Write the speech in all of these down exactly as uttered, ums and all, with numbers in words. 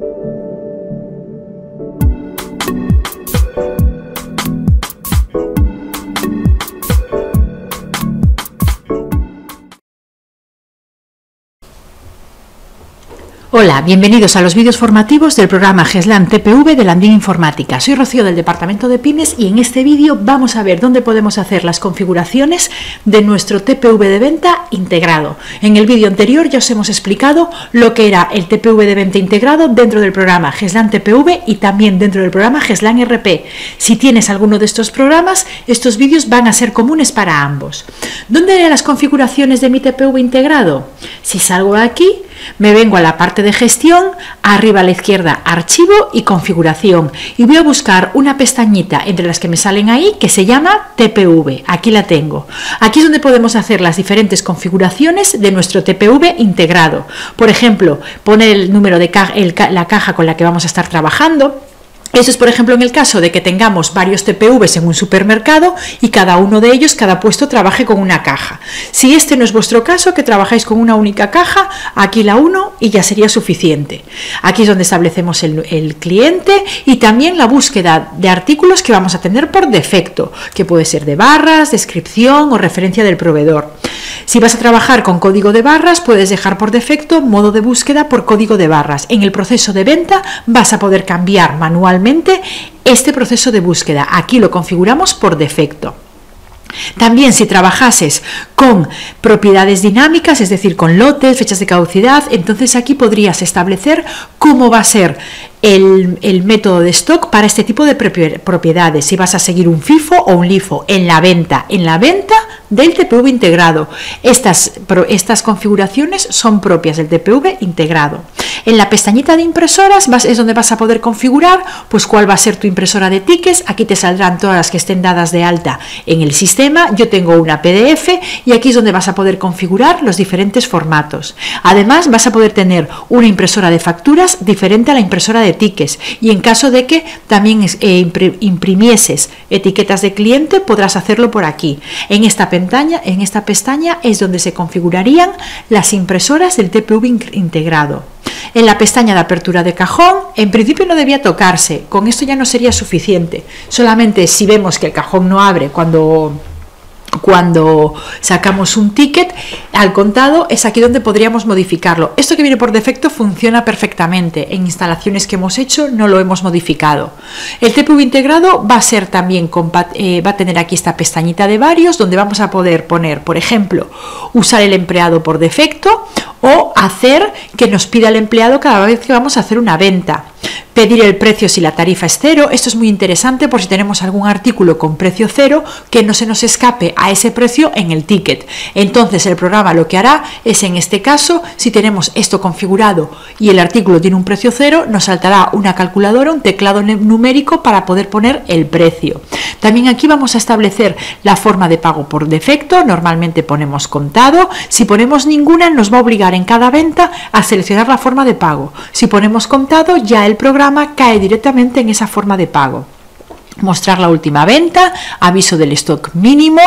Hola, bienvenidos a los vídeos formativos del programa GESLAN T P V de Landin Informática. Soy Rocío del Departamento de Pymes y en este vídeo vamos a ver dónde podemos hacer las configuraciones de nuestro T P V de venta integrado. En el vídeo anterior ya os hemos explicado lo que era el T P V de venta integrado dentro del programa GESLAN T P V y también dentro del programa GESLAN R P. Si tienes alguno de estos programas, estos vídeos van a ser comunes para ambos. ¿Dónde haré las configuraciones de mi T P V integrado? Si salgo de aquí, me vengo a la parte de gestión, arriba a la izquierda archivo y configuración y voy a buscar una pestañita entre las que me salen ahí que se llama T P V. Aquí la tengo. Aquí es donde podemos hacer las diferentes configuraciones de nuestro T P V integrado. Por ejemplo, poner el número de ca el ca la caja con la que vamos a estar trabajando. Eso es, por ejemplo, en el caso de que tengamos varios T P Vs en un supermercado y cada uno de ellos, cada puesto, trabaje con una caja. Si este no es vuestro caso, que trabajáis con una única caja, aquí la uno y ya sería suficiente. Aquí es donde establecemos el, el cliente y también la búsqueda de artículos que vamos a tener por defecto, que puede ser de barras, descripción o referencia del proveedor. Si vas a trabajar con código de barras, puedes dejar por defecto modo de búsqueda por código de barras. En el proceso de venta vas a poder cambiar manualmente este proceso de búsqueda. Aquí lo configuramos por defecto. También si trabajases con propiedades dinámicas, es decir, con lotes, fechas de caducidad, entonces aquí podrías establecer cómo va a ser el, el método de stock para este tipo de propiedades, si vas a seguir un FIFO o un LIFO en la venta, en la venta del T P V integrado. Estas, estas configuraciones son propias del T P V integrado. En la pestañita de impresoras vas, es donde vas a poder configurar pues cuál va a ser tu impresora de tickets. Aquí te saldrán todas las que estén dadas de alta en el sistema. Yo tengo una P D F y aquí es donde vas a poder configurar los diferentes formatos. Además vas a poder tener una impresora de facturas diferente a la impresora de tickets y en caso de que también eh, imprimieses etiquetas de cliente podrás hacerlo por aquí. En esta pestaña, en esta pestaña es donde se configurarían las impresoras del T P V integrado. En la pestaña de apertura de cajón, en principio no debía tocarse, con esto ya no sería suficiente, solamente si vemos que el cajón no abre cuando, cuando sacamos un ticket al contado, es aquí donde podríamos modificarlo. Esto que viene por defecto funciona perfectamente, en instalaciones que hemos hecho no lo hemos modificado. El T P V integrado va a ser también, eh, va a tener aquí esta pestañita de varios, donde vamos a poder poner, por ejemplo, usar el empleado por defecto, o hacer que nos pida el empleado cada vez que vamos a hacer una venta. Pedir el precio si la tarifa es cero. Esto es muy interesante por si tenemos algún artículo con precio cero que no se nos escape a ese precio en el ticket. Entonces el programa lo que hará es, en este caso, si tenemos esto configurado y el artículo tiene un precio cero, nos saltará una calculadora, un teclado numérico para poder poner el precio. También aquí vamos a establecer la forma de pago por defecto. Normalmente ponemos contado. Si ponemos ninguna, nos va a obligar en cada venta a seleccionar la forma de pago. Si ponemos contado, ya el programa cae directamente en esa forma de pago. Mostrar la última venta, aviso del stock mínimo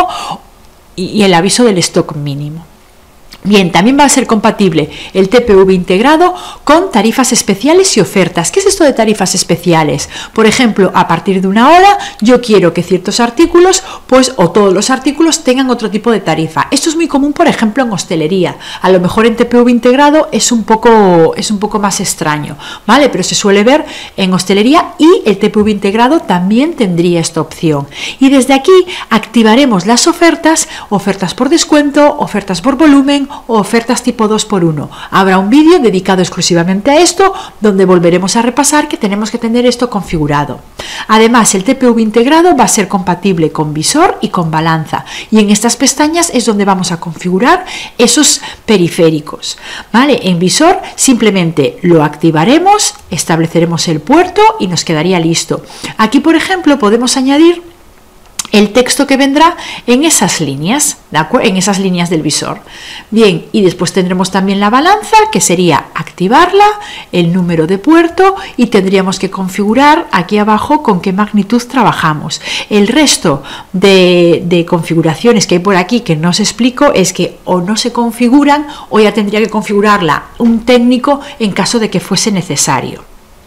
y el aviso del stock mínimo. Bien, también va a ser compatible el T P V integrado con tarifas especiales y ofertas. ¿Qué es esto de tarifas especiales? Por ejemplo, a partir de una hora yo quiero que ciertos artículos, pues, o todos los artículos tengan otro tipo de tarifa. Esto es muy común, por ejemplo, en hostelería. A lo mejor en T P V integrado es un poco, es un poco más extraño, ¿vale? Pero se suele ver en hostelería y el T P V integrado también tendría esta opción. Y desde aquí activaremos las ofertas, ofertas por descuento, ofertas por volumen, o ofertas tipo dos por uno. Habrá un vídeo dedicado exclusivamente a esto, donde volveremos a repasar que tenemos que tener esto configurado. Además, el T P V integrado va a ser compatible con visor y con balanza, y en estas pestañas es donde vamos a configurar esos periféricos, ¿vale? En visor simplemente lo activaremos, estableceremos el puerto y nos quedaría listo. Aquí, por ejemplo, podemos añadir el texto que vendrá en esas líneas, ¿de acuerdo? En esas líneas del visor. Bien, y después tendremos también la balanza, que sería activarla, el número de puerto, y tendríamos que configurar aquí abajo con qué magnitud trabajamos. El resto de, de configuraciones que hay por aquí que no os explico es que o no se configuran o ya tendría que configurarla un técnico en caso de que fuese necesario.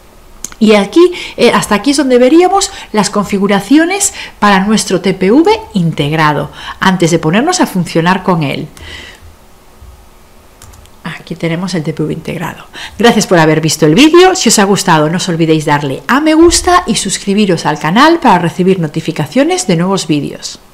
Y aquí, eh, hasta aquí es donde veríamos las configuraciones para nuestro T P V integrado, antes de ponernos a funcionar con él. Aquí tenemos el T P V integrado. Gracias por haber visto el vídeo. Si os ha gustado, no os olvidéis darle a me gusta y suscribiros al canal para recibir notificaciones de nuevos vídeos.